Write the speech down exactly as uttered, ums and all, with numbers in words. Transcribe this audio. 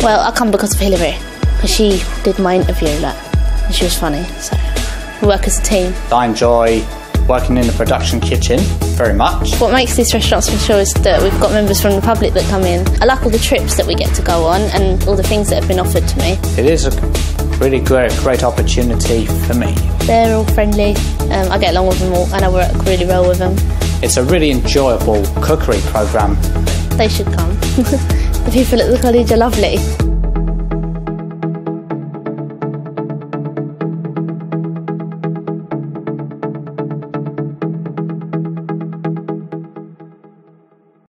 Well, I come because of Hillary, because she did my interview, like, and she was funny, so we work as a team. I enjoy working in the production kitchen very much. What makes this restaurant special is that we've got members from the public that come in. I like all the trips that we get to go on and all the things that have been offered to me. It is a really great, great opportunity for me. They're all friendly, um, I get along with them all and I work really well with them. It's a really enjoyable cookery programme. They should come. The people at the college are lovely.